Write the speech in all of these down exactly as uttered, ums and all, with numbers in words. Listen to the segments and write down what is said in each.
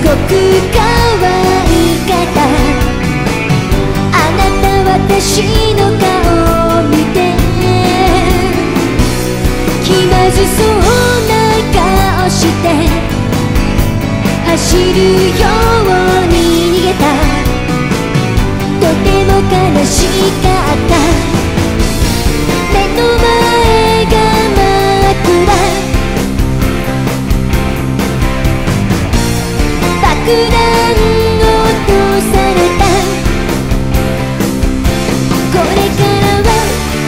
ごく可愛かった。あなた私の顔を見て気まずそうな顔して走るように逃げた。とても悲しかった。目の前が真っ暗。爆弾落とされた。これからは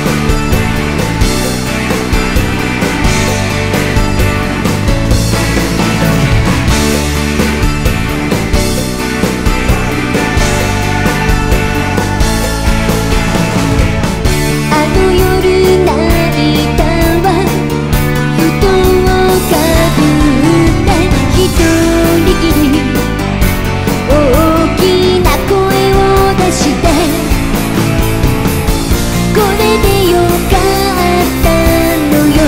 あの夜泣いたわ。布団をかぶって一人きり大きな声を出して、これでよかったのよ。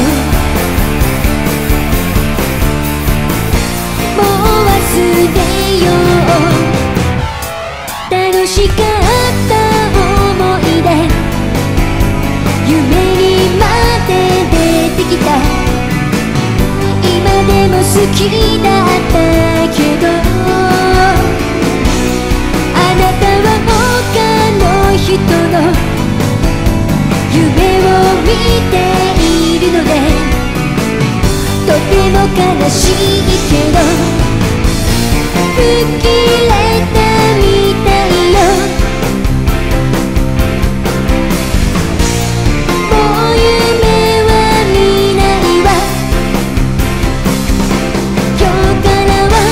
もう忘れよう。楽しかった思い出夢にまで出てきた。今でも好きだったけど、あなたは他の人の夢を見ているので、とても悲しいけど吹っ切れたみたいよ。もう夢は見ないわ。今日からは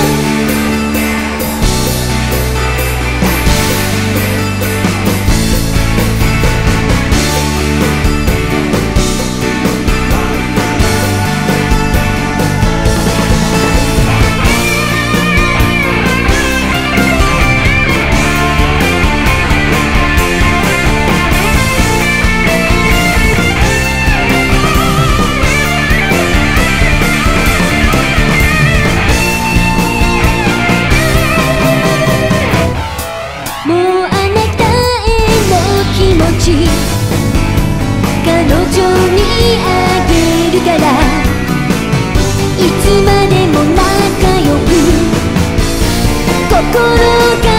もうあなたへの気持ち彼女にあげるから、いつまでも仲良く心が